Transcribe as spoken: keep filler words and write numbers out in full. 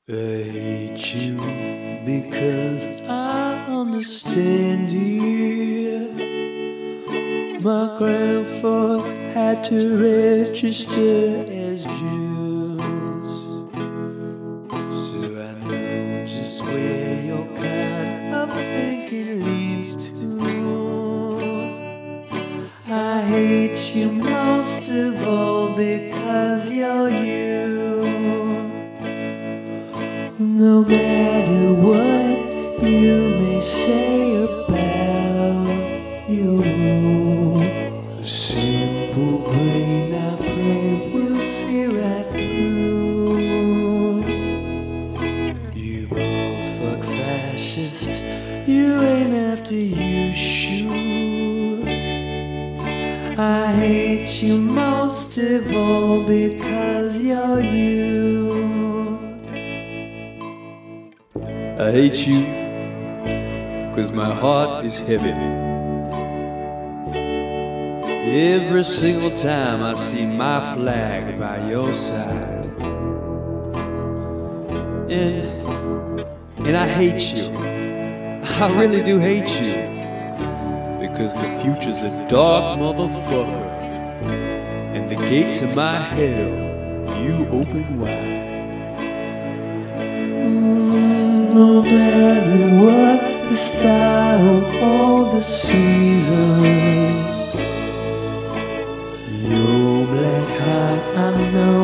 I hate you because I understand you. My grandfather had to register as Jews, so I know just where your kind of thinking leads to. I hate you most of all because you're you. No matter what you may say about you, a simple grain I pray will see right through. You old fuck fascist, you ain't after you shoot. I hate you most of all because you're you. I hate you cause my heart is heavy. Every single time I see my flag by your side. And, and I hate you. I really do hate you. Because the future's a dark motherfucker. And the gate to my hell, you open wide. No matter what the style or the season, your black heart I know